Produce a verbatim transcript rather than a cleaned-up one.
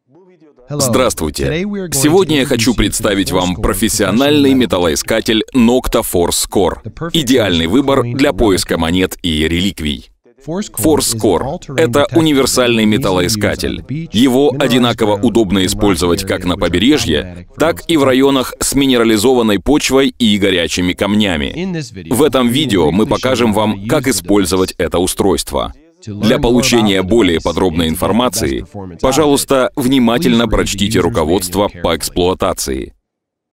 Здравствуйте! Сегодня я хочу представить вам профессиональный металлоискатель Nokta ForceCore. Идеальный выбор для поиска монет и реликвий. ForceCore — это универсальный металлоискатель. Его одинаково удобно использовать как на побережье, так и в районах с минерализованной почвой и горячими камнями. В этом видео мы покажем вам, как использовать это устройство. Для получения более подробной информации, пожалуйста, внимательно прочтите руководство по эксплуатации.